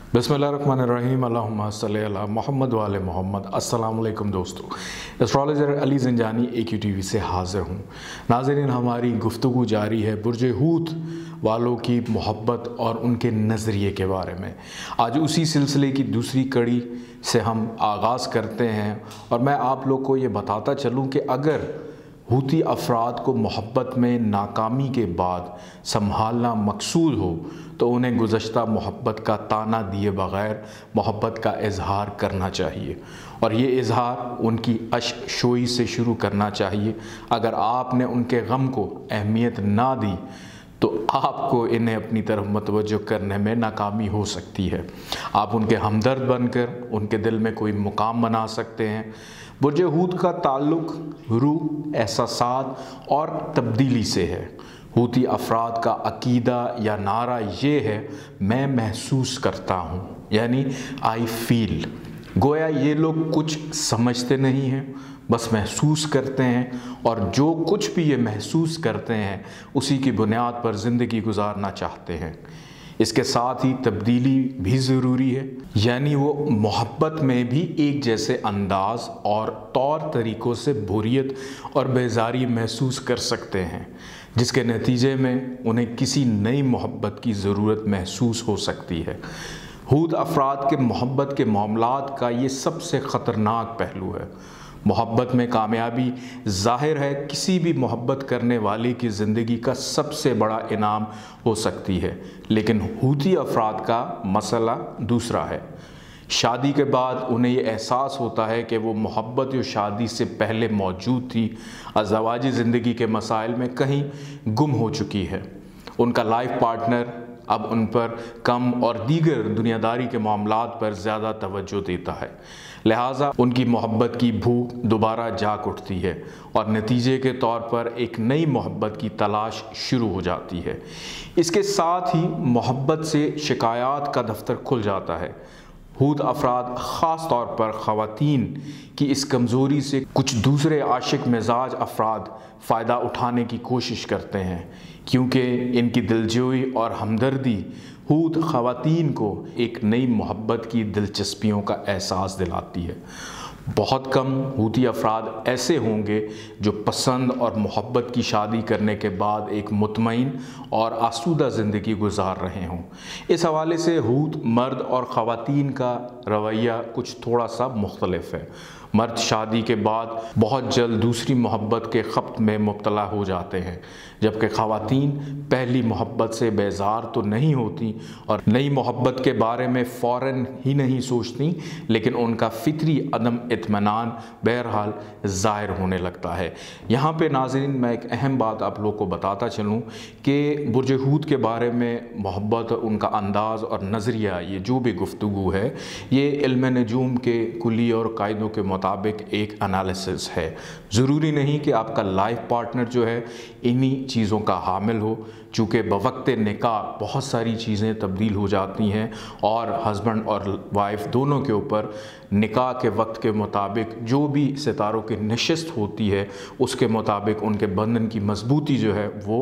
बिस्मिल्लाहिर्रहमानिर्रहीम अल्लाहुम्मा सल्ली अला मोहम्मद वाले मोहम्मद। अस्सलाम वालेकुम दोस्तों, एस्ट्रोलॉजर अली ज़ंजानी AQTV से हाज़िर हूँ। नाज़रीन, हमारी गुफ्तगू जारी है बुर्ज हूत वालों की मोहब्बत और उनके नज़रिए के बारे में। आज उसी सिलसिले की दूसरी कड़ी से हम आगाज़ करते हैं और मैं आप लोग को ये बताता चलूँ कि अगर हूती अफराद को मोहब्बत में नाकामी के बाद संभालना मकसूद हो तो उन्हें गुज़श्ता मोहब्बत का ताना दिए बग़ैर मोहब्बत का इजहार करना चाहिए और ये इजहार उनकी अश्शोई से शुरू करना चाहिए। अगर आपने उनके गम को अहमियत ना दी तो आपको इन्हें अपनी तरफ मतवज्जो करने में नाकामी हो सकती है। आप उनके हमदर्द बनकर उनके दिल में कोई मुकाम बना सकते हैं। बुर्ज हूत का ताल्लुक़ रूह, एहसासात और तब्दीली से है। हूती अफराद का अकीदा या नारा ये है, मैं महसूस करता हूँ, यानी आई फील। गोया ये लोग कुछ समझते नहीं हैं, बस महसूस करते हैं और जो कुछ भी ये महसूस करते हैं उसी की बुनियाद पर ज़िंदगी गुजारना चाहते हैं। इसके साथ ही तब्दीली भी ज़रूरी है, यानी वो मोहब्बत में भी एक जैसे अंदाज़ और तौर तरीक़ों से बोरियत और बेजारी महसूस कर सकते हैं, जिसके नतीजे में उन्हें किसी नई मोहब्बत की ज़रूरत महसूस हो सकती है। हूत अफराद के मोहब्बत के मामलात का ये सबसे ख़तरनाक पहलू है। मोहब्बत में कामयाबी ज़ाहिर है किसी भी मोहब्बत करने वाले की ज़िंदगी का सबसे बड़ा इनाम हो सकती है, लेकिन हूती अफराद का मसला दूसरा है। शादी के बाद उन्हें ये एहसास होता है कि वो मोहब्बत जो शादी से पहले मौजूद थी अज़वाजी ज़िंदगी के मसाइल में कहीं गुम हो चुकी है। उनका लाइफ पार्टनर अब उन पर कम और दीगर दुनियादारी के मामलात पर ज़्यादा तवज्जो देता है, लिहाजा उनकी मोहब्बत की भूख दोबारा जाग उठती है और नतीजे के तौर पर एक नई मोहब्बत की तलाश शुरू हो जाती है। इसके साथ ही मोहब्बत से शिकायत का दफ्तर खुल जाता है। हूत अफराद ख़ास तौर पर ख़वातीन की इस कमज़ोरी से कुछ दूसरे आशिक मिजाज अफराद फ़ायदा उठाने की कोशिश करते हैं, क्योंकि इनकी दिलजोई और हमदर्दी हूत ख़वातीन को एक नई मोहब्बत की दिलचस्पियों का एहसास दिलाती है। बहुत कम हूती अफराद ऐसे होंगे जो पसंद और मोहब्बत की शादी करने के बाद एक मुतमईन और आसूदा ज़िंदगी गुजार रहे हों। इस हवाले से हूत मर्द और ख़वातीन का रवैया कुछ थोड़ा सा मुख्तलिफ है। मर्द शादी के बाद बहुत जल्द दूसरी मोहब्बत के ख़प्त में मुब्तला हो जाते हैं, जबकि ख़वातीन पहली मोहब्बत से बेजार तो नहीं होती और नई मोहब्बत के बारे में फ़ौरन ही नहीं सोचती, लेकिन उनका फ़ितरी अदम इत्मीनान बहरहाल ज़ाहिर होने लगता है। यहाँ पे नाज़रीन, मैं एक अहम बात आप लोग को बताता चलूँ कि बुर्ज हूत के बारे में मोहब्बत, उनका अंदाज़ और नज़रिया, ये जो भी गुफ्तगू है, ये इल्म नजूम के कुली और कायदों के मुताबिक एक एनालिसिस है। ज़रूरी नहीं कि आपका लाइफ पार्टनर जो है इन्हीं चीज़ों का हामिल हो, चूँकि बवक्त निकाह बहुत सारी चीज़ें तब्दील हो जाती हैं और हस्बैंड और वाइफ दोनों के ऊपर निकाह के वक्त के मुताबिक जो भी सितारों की नशिस्त होती है उसके मुताबिक उनके बंधन की मजबूती जो है वो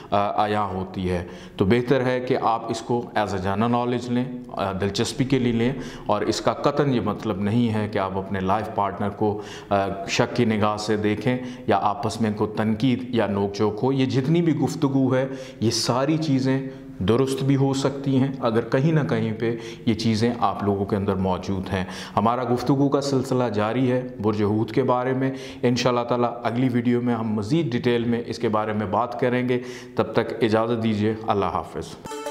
आया होती है। तो बेहतर है कि आप इसको एज अ जनरल नॉलेज लें, दिलचस्पी के लिए लें, और इसका कतन ये मतलब नहीं है कि आप अपने लाइफ पार्टनर को शक की निगाह से देखें या आपस में को तनकीद या नोक झोंक हो। ये जितनी भी गुफ्तगू है ये सारी चीज़ें दुरुस्त भी हो सकती हैं अगर कहीं ना कहीं पे ये चीज़ें आप लोगों के अंदर मौजूद हैं। हमारा गुफ्तगू का सिलसिला जारी है बुर्ज हूत के बारे में। इंशाअल्लाह ताला अगली वीडियो में हम मज़ीद डिटेल में इसके बारे में बात करेंगे। तब तक इजाज़त दीजिए। अल्लाह हाफ़िज़।